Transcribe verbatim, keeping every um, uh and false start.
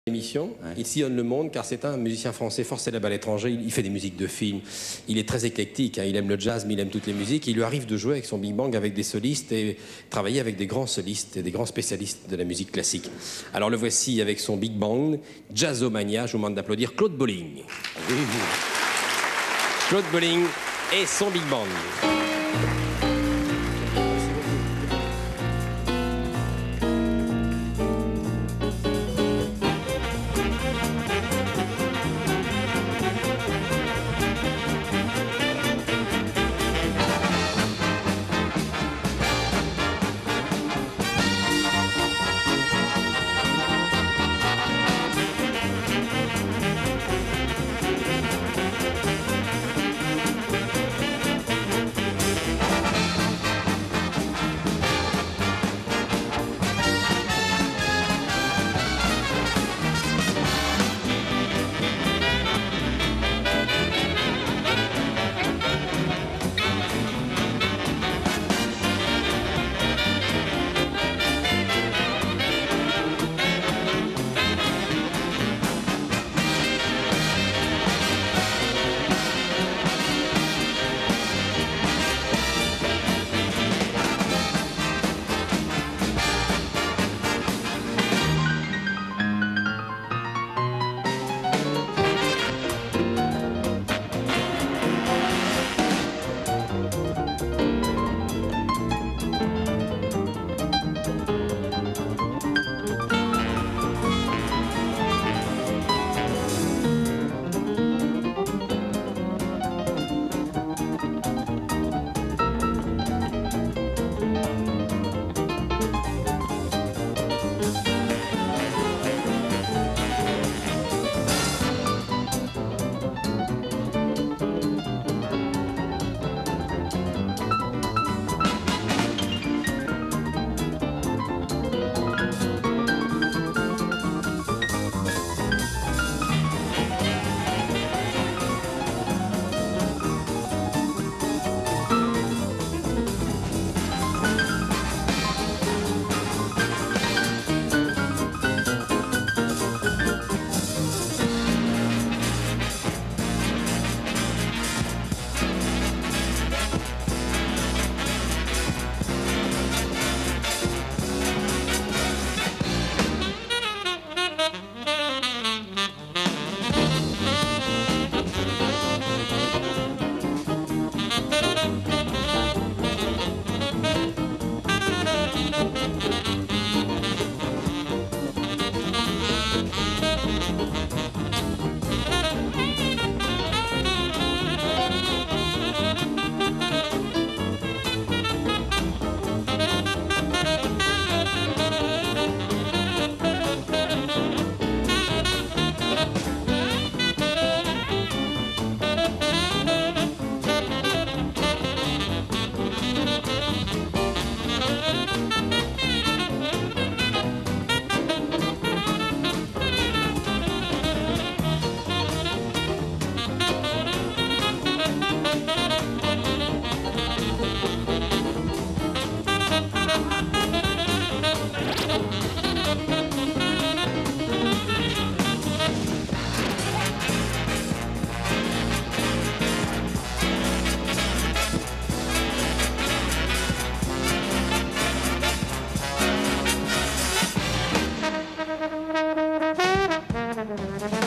Émission. Ouais. Il sillonne le monde car c'est un musicien français fort célèbre à l'étranger. Il fait des musiques de films. Il est très éclectique. Hein. Il aime le jazz, mais il aime toutes les musiques. Il lui arrive de jouer avec son Big Bang avec des solistes et travailler avec des grands solistes et des grands spécialistes de la musique classique. Alors le voici avec son Big Bang, Jazzomania. Je vous demande d'applaudir Claude Bolling. Oui. Claude Bolling et son Big Bang. Thank you.